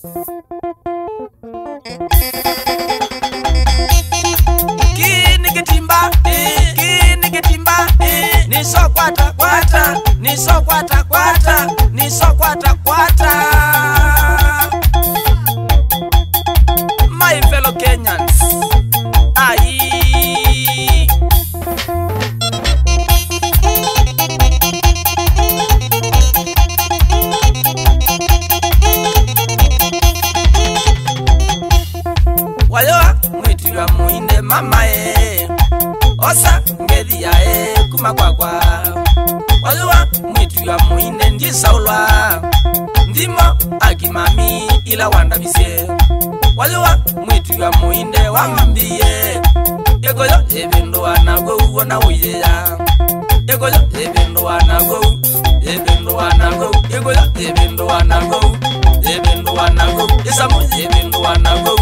Kini kitimba niso kwata kwata, niso kwata kwata, niso kwata kwata. My fellow Kenyans, aye. Wayoa mwitu ya muinde mama osa ngedi ya kumakwakwa. Wayoa mwitu ya muinde ndisaulwa ndimo akimami ila wanda bise. Wayoa mwitu ya muinde wamambiye yegoyo ebendo wanago wona uyeya. Yegoyo ebendo wanago yegoyo ebendo wanago isamu ebendo wanago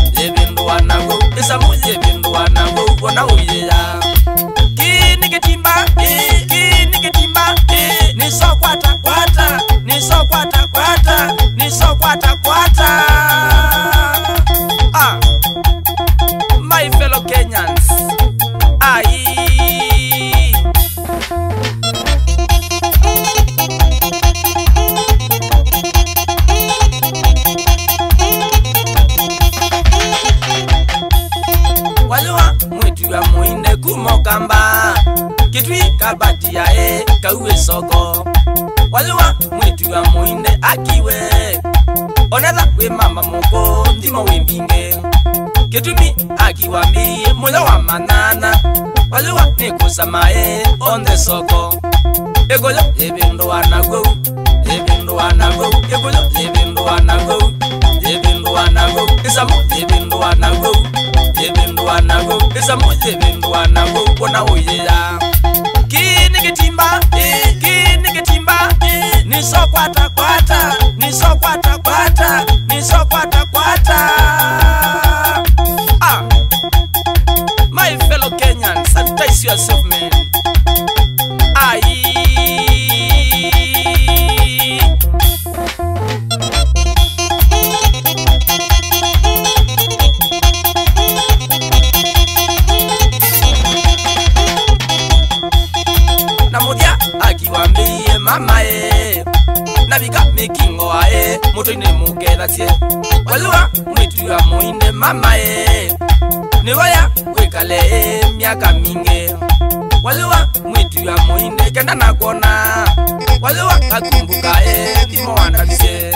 isamu ebendo wanago wona uyeya. Kini kitimba niso kwata kwata, niso kwata kwata, niso kwata kwata. My fellow Kenyans, aye. Waluwa mwitu ya muinde kumokamba kitwi kabati ya kauwe soko. Waluwa mwitu ya muinde akiwe oneza we mama moko ndimo wembinge kitumi akiwambi mulo wa manana. Waluwa nikusama on the soko. Egoyo ebendo wanago egoyo ebendo wanago isamu ebendo wanago isamu ebendo wanago wona uyeya. Kini kitimba niso kwata kwata, niso kwata kwata, niso kwata kwata. My fellow Kenyans, sanitize yourself, man. Aye. Namudia akiwambie mama nabika mikingo muto ine mugera tie. Waluwa mwitu ya muinde mama niwaya wekale miaka minge. Waluwa mwitu ya muinde kenda nakona. Waluwa kakumbuka ndimo wandabise.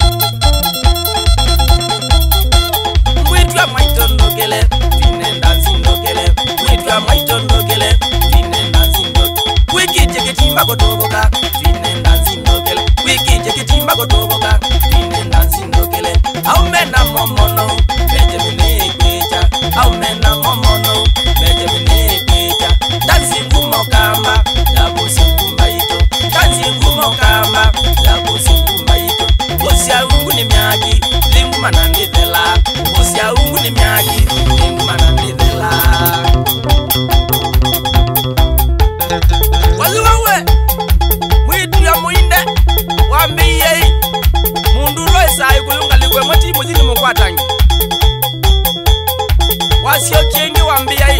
Mwitu ya mwitu ndokele vinenda zindokele. Mwitu ya mwitu ndokele vinenda zindokele. Wiki jeketimba kotoboka vinenda zindokele. Wiki jeketimba kotoboka vinenda zindokele. Aumena momono Benjamin Kwecha. Aumena momono Benjamin Kwecha. Dansi ngumo kamba labosi kumbaito. Dansi ngumo kamba labosi kumbaito. Bosi ya ungu ni miaki lingu manandithela. Bosi ya ungu ni miaki lingu manandithela. Waluwe mwitu ya muinde wambiye mundu loisa ayukuyunga likwe mwati muzini mukwatangi. Wasio kiengi wambiye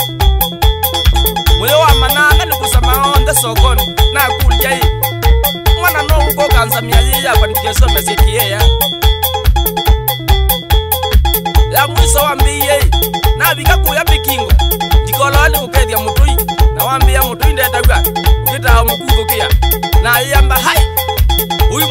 muyo wa mananga nikusama on the sokoni na kulya mwana no uko kanza miyaji kwa nikeso mesekie ya mwiso wambiye na bika kuya bikingo dikoloni kukedia mutui na wambiya mutui ndetagwa ukita mukugo kia na yamba hai uyu